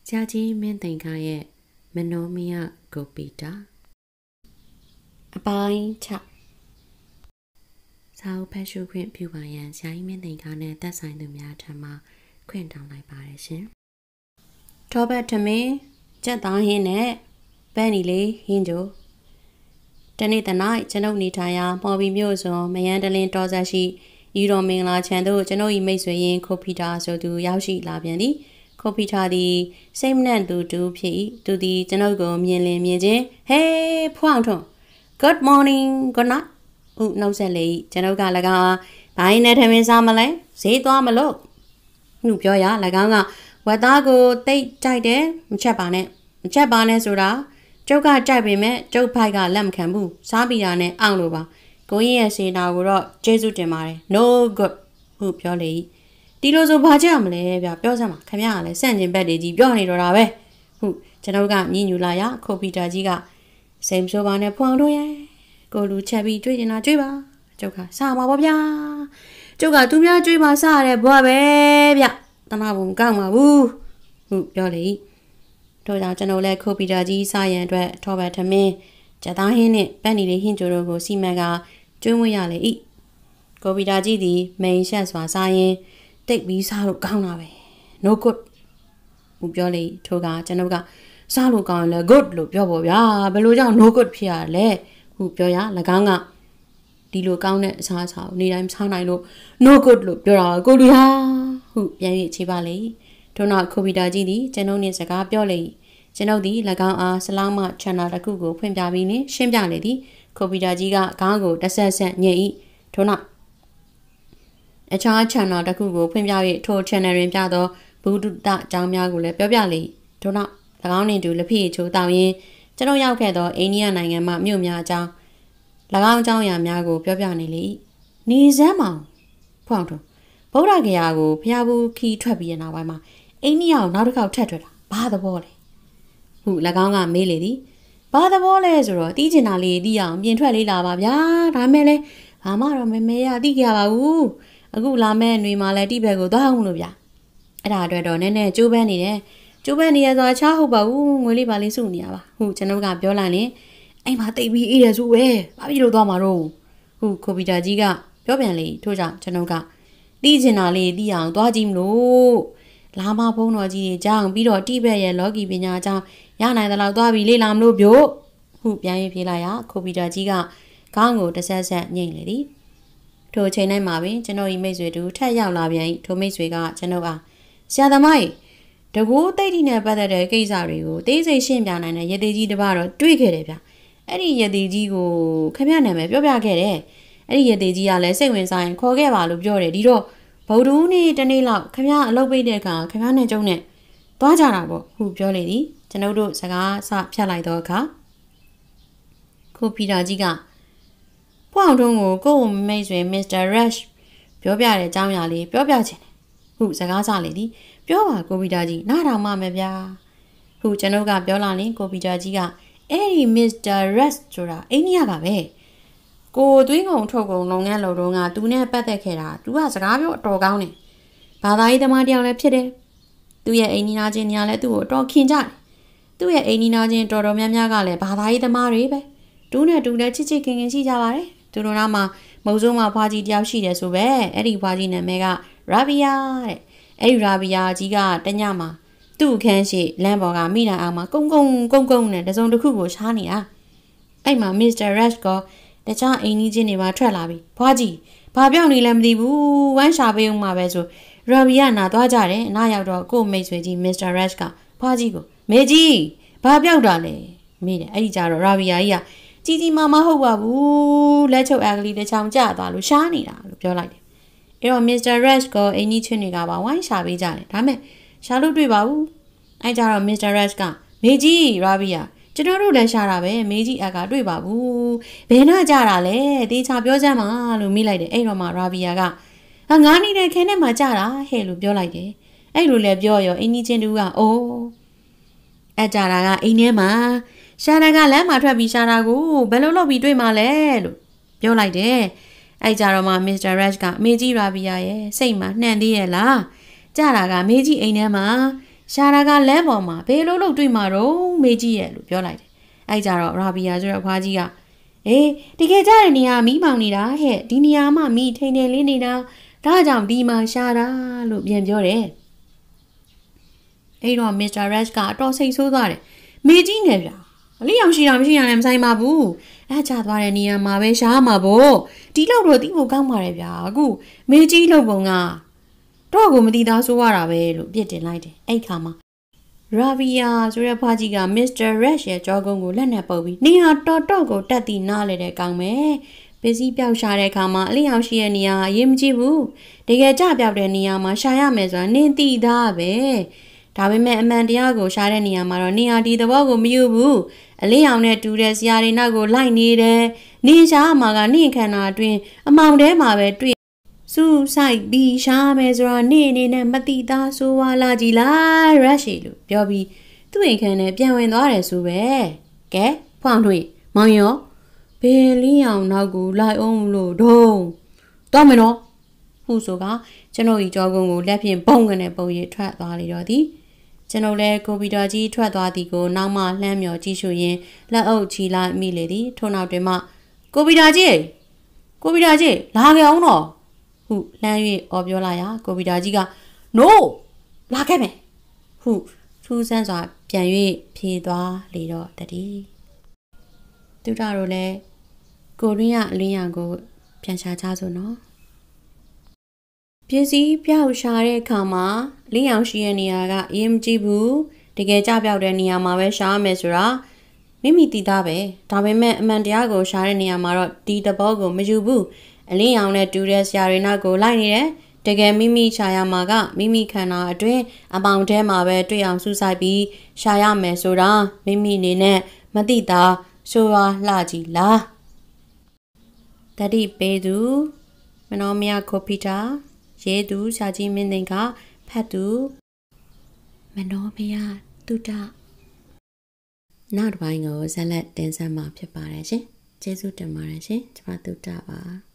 ဆရာကြီးမင်းသိန်ခါရဲ့မနောမယကိုပီတာအပိုင်း6စာအုပ်ဖတ်ရှုခွင့်ပြုပါရန်ဆရာကြီးမင်းသိန်ခါနဲ့သက်ဆိုင်သူများထံမှခွင့်တောင်းလိုက်ပါတယ်ရှင်ထောဘတ်ထမင်းကြက်သားဟင်းနဲ့ပန်းနီလေးဟင်းကြိုတနေ့တနို့ကျွန်ုပ်နေထိုင်ရာမော်ဘီမြို့စွန်မယန်းတလင်းတော်ဆက်ရှိဤတော်မင်္ဂလာချန်သို့ကျွန်ုပ်၏မိတ်ဆွေရင်းခိုပီတာဆိုသူရောက်ရှိလာပြန်သည်ခိုပီတာသည်စိတ်မနှံ့သူတူဖြစ်၏သူသည်ကျွန်ုပ်ကိုမြင်လင်မြင်ချင်းဟေးဖွန့်ထွန်း Good morning good night ဥနှုတ်ဆက်လေ၏ကျွန်ုပ်က၎င်းဘိုင်းနဲ့ထမင်းစားမလဲဈေးသွားမလို့နှုတ်ပြောရ၎င်းကဝက်သားကိုတိတ်ကြိုက်တယ်မချက်ပါနဲ့ဆိုတာကျုပ်ကကြိုက်ပေမဲ့ကျုပ်ဖိုက်ကလက်မခံဘူးစားပြီးတာနဲ့အောင်လို့ပါကိုကြီးရဲ့စေနာကိုတော့ကျေးဇူးတင်ပါတယ် no good ဟုပြောလေ၏ဒီလိုဆိုဘာကြမလဲဗျပြောစမ်းပါခင်ဗျားကလည်းစန့်ကျင်ဘက်တွေကြီးပြောနေတော့တာပဲဟုကျွန်တော်ကညှဉ်းညူလာရခိုပီတာကြီးကစိမ်ဆိုးပါနဲ့ဖွအောင်တို့ရဲ့ကိုလူချက်ပြီးကြွေးနေတာကြွေးပါကျုပ်ကစားပါဗျာကျုပ်ကသူများကြွေးပါစားရတဲ့ဘွားပဲဗျတနာဘုံကောက်မှာဘူးဟုပြောလေ၏တို့ကြောင့်ကျွန်တော်လည်းခိုပီတာကြီးစားရန်အတွက်ထောဘတ်ထမင်းကြက်သားဟင်းနဲ့ပန်းနီလေးဟင်းကြိုတို့ကိုစီမံကကျွေးမွေးရလေ၏ခိုပီတာကြီးသည်မိန်ရှက်စွာစားရင်တိတ်ပြီးစားလို့ကောင်းတာပဲ no good ဟုပြောလေထိုကကျွန်တော်ကစားလို့ကောင်းရင်လည်း good လို့ပြောပါဗျာဘယ်လိုကြောင့် no good ဖြစ်ရလဲဟုပြောရ၎င်းကဒီလိုကောင်းတဲ့အစားအစာကိုနေတိုင်းစားနိုင်လို့ no good လို့ပြောတာကိုလူဟာဟုပြန်၍ခြေပါလေထို့နောက်ခိုပီတာကြီးသည်ကျွန်ုပ်နှင့်စကားပြောလေကျွန်ုပ်သည်၎င်းအားဆလောင်းမချန်နာတစ်ခုကိုဖွင့်ပြပြီးနှင့်ရှင်းပြလေသည်ခိုပီတာကြီးကခေါင်းကိုတဆက်ဆက်ညှိ၏ထို့နောက်အခြား channel တစ်ခုကိုဖွင့်ပြ၍ထို channel တွင်ပြသောဘုဒ္ဓအကြောင်းများကိုလည်းပြောပြလေထို့နောက်၎င်းနှင့်တူလက်ဖိချိုးတောင်းရင်းကျွန်တော်ရောက်ခဲ့သောအိန္ဒိယနိုင်ငံမှမြို့များအကြောင်း၎င်းအကြောင်းအရာများကိုပြောပြနေလေနေစမ်းမောင်ဖွန့်ထွန်းဗုဒ္ဓဂယာကိုဖျားဘူးခီးထွက်ပြီးရနောက်ပိုင်းမှာအိန္ဒိယကိုနောက်တစ်ခေါက်ထပ်ထွက်တာဘာသဘောလဲဟု၎င်းကမေးလေသည်ဘာသဘောလဲဆိုတော့တီးချင်တာလေးတီးအောင်ပြင်ထွက်လေးလာပါဗျာဒါမဲ့လဲဘာမှတော့မဲရတီးကြပါဘူးအခုလာမဲ့ຫນွေမှာလဲတိဘက်ကိုသွားအောင်လို့ဗျအဲ့ဒါအတွက်တော့နည်းနည်းကြိုးပမ်းနေတယ်ဆိုတာချားဟုတ်ပါဘူးငွေလေးပါလေးစုနေရပါဟုကျွန်တော်ကပြောလိုက်ရင်အိမ်မှာတိတ်ပြီးအေးရစုပဲဘာဖြစ်လို့သွားမှာတော့ဟုခိုပီတာကြီးကပြောပြန်လေထို့ကြောင့်ကျွန်တော်ကတီးချင်တာလေးတီးအောင်သွားကြည့်မလို့လာမဖုံးတော်ကြီးတွေကြောင်းပြီးတော့တိဘက်ရဲ့လော်ကီပညာအကြောင်းရနိုင်တဲ့လောက်သွားပြီးလေ့လာမလို့ပြို့ဟုပြန်ရေးပြေးလိုက်ရခိုပီတာကြီးကခေါင်းကိုတဆက်ဆက်ညှိလေသည်ထိုအချိန်တိုင်းမှာပင်ကျွန်တော်၏မိတ်ဆွေတို့ထက်ရောက်လာပြန်၏ထိုမိတ်ဆွေကကျွန်တော်အားဆရာသမားတကူတိတ်တိနဲ့ပတ်သက်တဲ့ကိစ္စတွေကိုသေးစိတ်ရှင်းပြနိုင်တဲ့ရသေးကြီးတစ်ပါးတော့တွေ့ခဲ့တယ်ဗျအဲ့ဒီရသေးကြီးကိုခင်ဗျနာမည်ပြောပြခဲ့တယ်အဲ့ဒီရသေးကြီးကလည်းစိတ်ဝင်စားရင်ခေါ်ခဲ့ပါလို့ပြောတယ်ဒီတော့ဗုဒ္ဓဦးနေ့တနေ့လောက်ခင်ဗျအလုပ်ပိတ်တဲ့အခါခင်ဗျနဲ့ကျုံနဲ့သွားကြတာပေါ့ဟုပြောလေသည်ကျွန်တော်တို့စကားစဖြတ်လိုက်တော့အခါခိုပီတာကြီးကဖွန့်ထွန်းကိုကိုယ့်မိတ်ဆွေ Mr. Rush ပြောပြတဲ့အကြောင်းအရာလေးပြောပြချင်တယ်ဟုစကားစလေသည်ပြောပါကိုပီတာကြီးနားထောင်မှမယ်ဗျာဟုကျွန်ုပ်ကပြောလာရင်ကိုပီတာကြီးကအဲ့ဒီ Mr. Rush ဆိုတာအိန္ဒိယကပဲကိုသွေးကုန်ထုတ်ကုန်လုပ်ငန်းလုပ်တော့ကသူနဲ့ပတ်သက်ခဲ့တာသူကစကားပြောအတော်ကောင်းတယ်ဘာသာရေးသမားတယောက်လည်းဖြစ်တယ်သူရဲ့အိန္ဒိယချင်းညာလည်းသူ့ကိုအတော်ခင်ကြတယ်သူ့ရဲ့အိန္ဒိယချင်းတော်တော်များများကလည်းဘာသာရေးသမားတွေပဲတူနဲ့တူနဲ့ချစ်ချစ်ခင်ခင်ရှိကြပါတယ်သူတို့နားမှာမုံစုံမဖွားကြီးတယောက်ရှိတယ်ဆိုပဲအဲ့ဒီဖွားကြီးနာမည်ကရာဘီယာတဲ့အဲ့ဒီရာဘီယာကြီးကတညမှာသူ့အခန်းရှိလမ်းပေါ်ကမိနိုင်အောင်မှာကုန်းနဲ့တစုံတစ်ခုကိုရှားနေတာအဲ့မှာ Mr. Rush ကတခြားအိမ်ကြီးချင်းတွေပါထွက်လာပြီဖွားကြီးဘာပြောင်းနေလဲမသိဘူးဝမ်းရှာပေးအောင်မှာပဲဆိုရာဘီယာနာသွားကြတယ်နားရောက်တော့ကို့မိတ်ဆွေကြီး Mr. Rush ကဖွားကြီးကိုမေကြီးဘာပြောင်းတာလဲမေးတယ်အဲ့ဒီကြတော့ရာဘီယာကြီးကကြီးမဟုတ်ပါဘူးလက်ချုပ်အကလေးတစ်ချောင်းကျသွားလို့ရှားနေတာလို့ပြောလိုက်တယ်အဲ့တော့ Mr. Rush ကိုအင်းကြီးချင်းတွေကပါဝိုင်းရှာပေးကြတယ်ဒါမဲ့ရှာလို့တွေ့ပါဘူးအဲ့ကြတော့ Mr. Rush ကမေကြီးရာဘီယာကျွန်တော်တို့လည်းရှာတာပဲမေကြီးအကတွေ့ပါဘူးဘယ်နှကြတာလဲတေချာပြောစမ်းပါလို့မိလိုက်တယ်အဲ့တော့မှရာဘီယာကငါးနေတဲ့ခဲနဲ့မှကြတာဟဲ့လို့ပြောလိုက်တယ်အဲ့လိုလည်းပြောရောအင်းကြီးချင်းတူကအိုးအဲ့ကြတာကအိမ်ထဲမှာရှာတာကလမ်းမှာထွက်ပြီးရှာတာကိုဘယ်လိုလုပ်ပြီးတွေ့မှလဲလို့ပြောလိုက်တယ်အဲ့ကြတော့မှ Mr. Rush ကမေကြီးရာဘီယာရဲ့စိတ်မှာနှံ့သေးရဲ့လားကြတာကမေကြီးအိမ်ထဲမှာရှာတာကလမ်းပေါ်မှာဘယ်လိုလုပ်တွေ့မှာတော့မေးကြည့်ရဲ့လို့ပြောလိုက်တယ်အဲ့ကြတော့ရာဘီယာဆိုတဲ့အဖွားကြီးကအေးတကယ်ကြတဲ့နေရာမီးမောင်နေတာဟဲ့ဒီနေရာမှမီးထိန်ထိန်လေးနေတာဒါကြောင့်ဒီမှာရှာတာလို့ပြန်ပြောတယ်အဲ့တော့မစ္စတာရက်စ်ကအတော်စိတ်ဆိုးသွားတယ်မေးကြီးနေဗျာအလေးအောင်ရှိတာမရှိတာလည်းမဆိုင်ပါဘူးအဲ့ချသွားတဲ့နေရာမှာပဲရှားမှာပေါ့ဒီလောက်တော့တိဖို့ကောင်းပါတယ်ဗျာအခုမေးကြီးလောက်ပုံကတော့ကိုမတိသားဆိုးရတာပဲလို့ပြစ်တင်လိုက်တယ်အဲ့ခါမှာရာဗီယာဆိုတဲ့ဖွားကြီးကမစ္စတာရက်ရဲ့ကြောကုန်းကိုလက်နဲ့ပုတ်ပြီးနေဟာတော်ကိုတက်တီနားလေတဲ့ကောင်ပဲပစ္စည်းပြောက်ရှာတဲ့အခါမှာအလေးအောင်ရှိတဲ့နေရာအရေးမကြီးဘူးတကယ်ကြပြောက်တဲ့နေရာမှာရှာရမယ်ဆိုတာနင်းတိသားပဲဒါပေမဲ့အမှန်တရားကိုရှာတဲ့နေရာမှာတော့နေဟာဒီသဘောကိုမယူဘူးအလေးအောင်နဲ့တူတဲ့ဆရာတွေနောက်ကိုလိုက်နေတယ်နေရှာမှာကနင့်ခန္ဓာအတွင်းအမောင်ထဲမှာပဲတွေ့စူးစိုက်ပြီးရှာမယ်ဆိုတာနေအနေနဲ့မတိသားဆိုဝါလာကြည်လားရက်ရှိလို့ပြောပြီးသူ့အိမ်ခန်းထဲပြန်ဝင်သွားတယ်ဆိုပဲကဲဖွန့်ထွေမောင်ရောဘယ်လင်းအောင်နောက်ကိုလိုက်အောင်လို့ဒုံတော့မယ်နော်ဟုဆိုကကျွန်တော်ဤကြောကုန်းကိုလက်ဖြင့်ပုံကနေပုံရိပ်ထွက်သွားလေတော့သည်ကျွန်ုပ်လည်းကွန်ပျူတာကြီးထွက်သွားသည်ကိုနောက်မှလှမ်းမြော်ကြည့်ရှုရင်းလက်အုပ်ချီလိုက်မိလေသည်ထို့နောက်တွင်မှကွန်ပျူတာကြီးလာခဲ့အောင်တော့ဟုလှမ်း၍အော်ပြောလိုက်ရာကွန်ပျူတာကြီးက no လာခဲ့မယ်ဟုထူးဆန်းစွာပြန်၍ဖြေသွားလေတော့တည်းသူတို့လည်းကိုရင်းရအလင်းရကိုပြန်ရှာကြစို့နော်ပစ္စည်းပြောက်ရှာတဲ့အခါမှာလင်းအောင်ရှိတဲ့နေရာကအရင်မကြည့်ဘူးတကယ်ကြပြောက်တဲ့နေရာမှာပဲရှာရမယ်ဆိုတာမိမိသိသားပဲဒါပေမဲ့အမှန်တရားကိုရှာတဲ့နေရာမှာတော့ဒီတဘောကိုမယူဘူးအလင်းအောင်နဲ့တူတဲ့ဆရာတွေနောက်ကိုလိုက်နေတယ်တကယ်မိမိရှာရမှာကမိမိခန္ဓာအတွင်းအပေါင်ထဲမှာပဲတွေ့အောင်စူးစိုက်ပြီးရှာရမယ်ဆိုတာမိမိအနေနဲ့မသိတာဆိုရလှကြည်လားတတိပေသူမနောမယကိုပီတာရေးသူရှာကြီးမင်းသိန်းကဖတ်သူမနောမယတုဒ္ဒနောက်တစ်ပိုင်းကိုဇက်လက်တင်ဆက်မှာဖြစ်ပါတယ်ရှင်ကျေးဇူးတင်ပါတယ်ရှင်ကျွန်မတုဒ္ဒပါ